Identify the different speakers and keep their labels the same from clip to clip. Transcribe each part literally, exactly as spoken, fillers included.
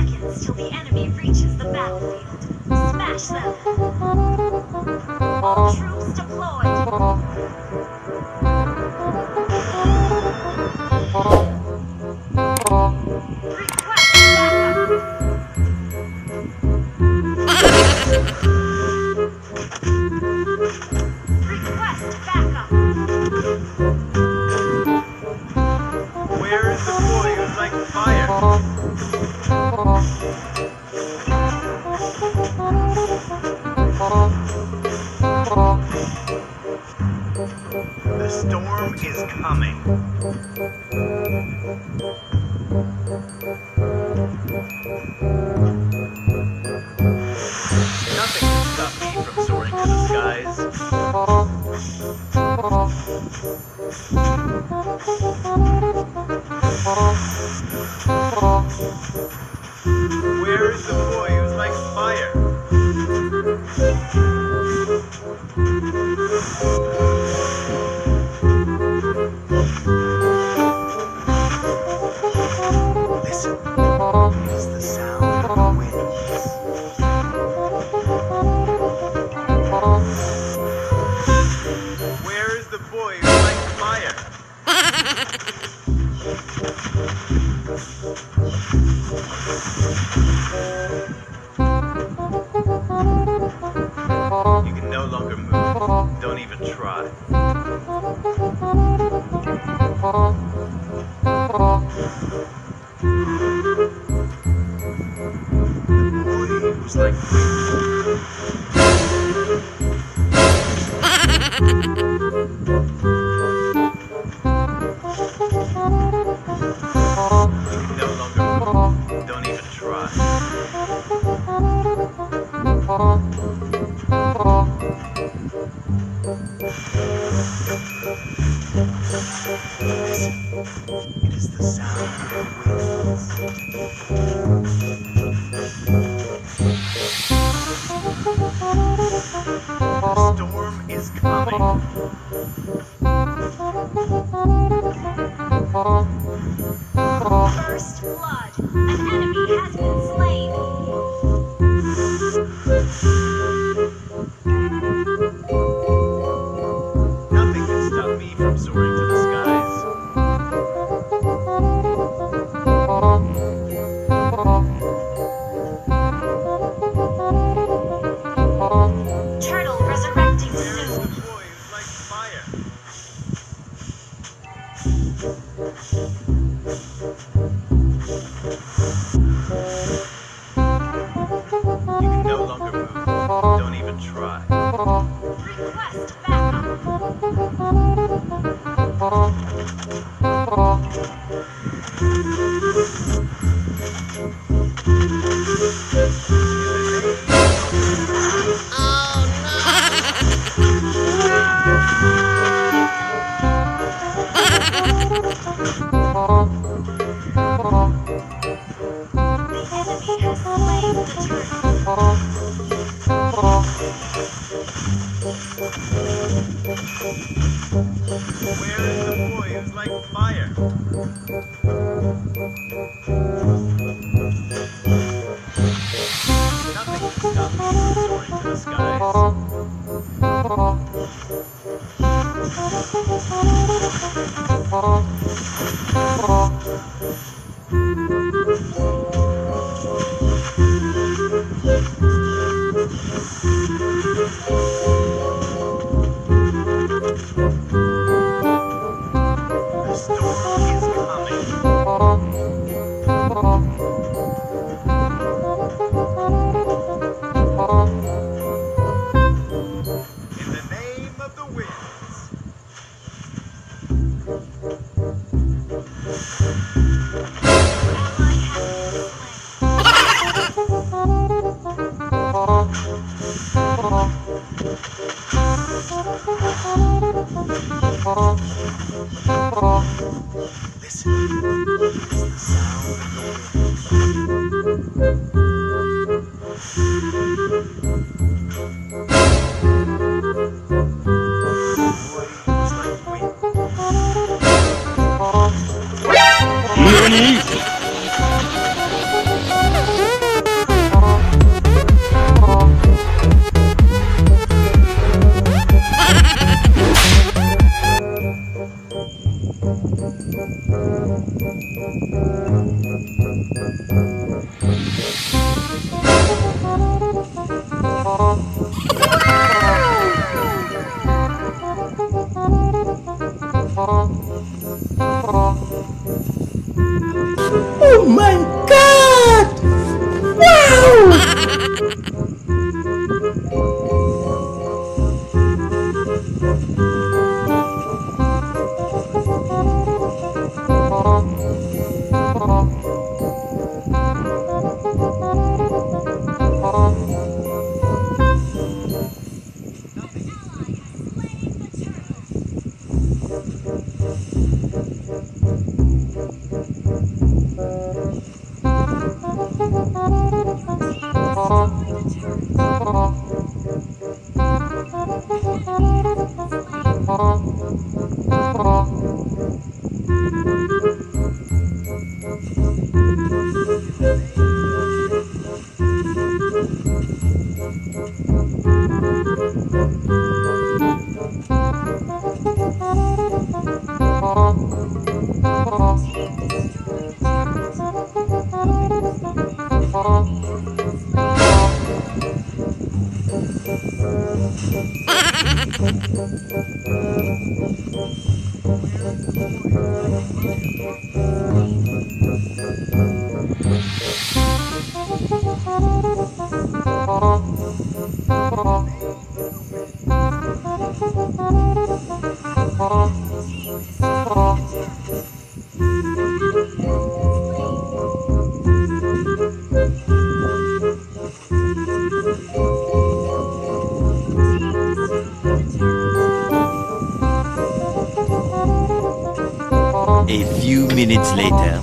Speaker 1: seconds till the enemy reaches the battlefield. Smash them! All troops deployed! Request backup! Request backup!
Speaker 2: Where is the boy who's like fire? The storm is coming. Nothing can stop me from soaring to the skies. Where is the boy who's like fire? Listen, it is the sound of the winds. Where is the boy who's like fire? You can no longer move. Don't even try. Boy, it was like you can no longer move. Don't even try. It is the sound of winds. The storm is coming.
Speaker 1: First blood! An enemy has been slain!
Speaker 2: Nothing can stop me from soaring to the skies.
Speaker 1: Turtle resurrecting
Speaker 2: Where is
Speaker 1: soon!
Speaker 2: the boy who's like fire? You can no longer move. Don't even try.
Speaker 1: Request backup! The enemy has slain the turtle.
Speaker 2: Where is the boy who's like fire? Nothing can stop me from soaring to the skies. The storm is coming. In the name of the winds.
Speaker 1: Ally
Speaker 2: Listen, it's the sound of the wind.
Speaker 3: Nani? A few minutes later.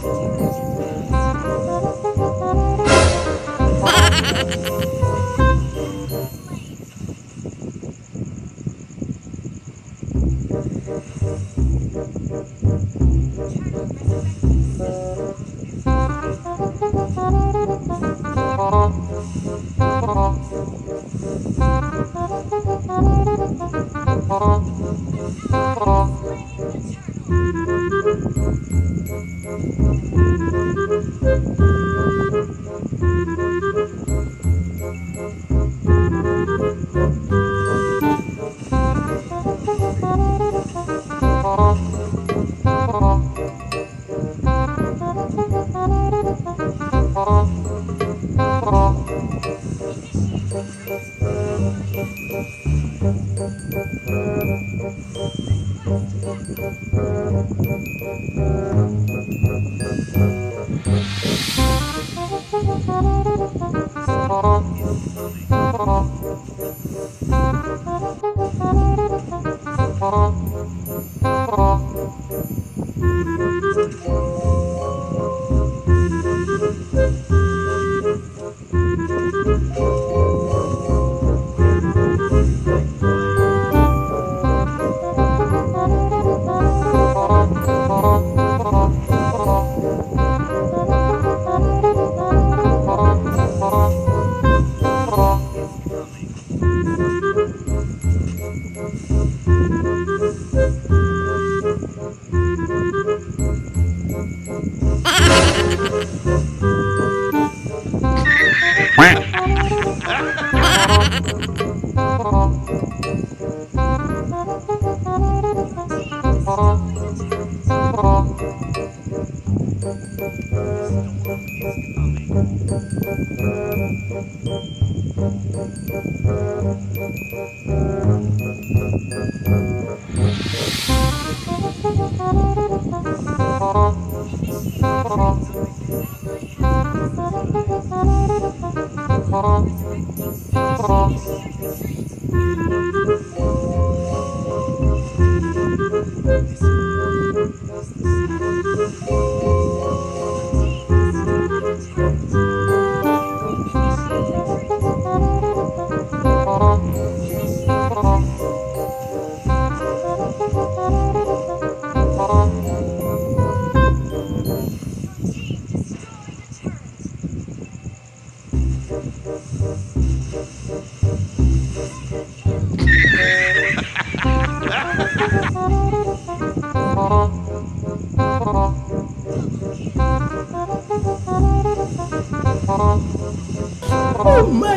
Speaker 4: Oh my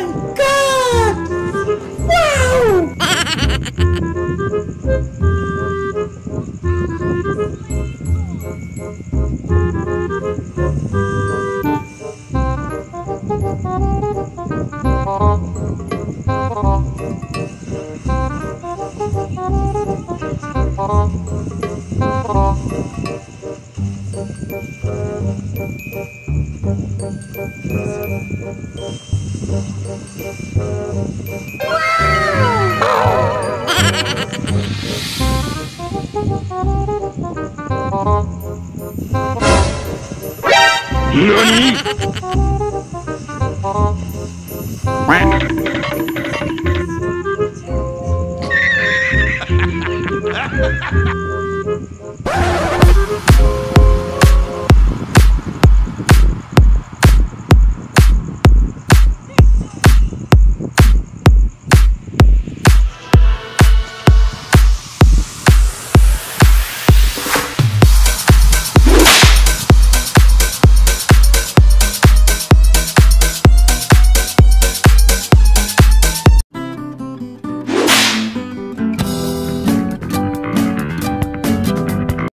Speaker 4: god! Wow!
Speaker 3: NANI?!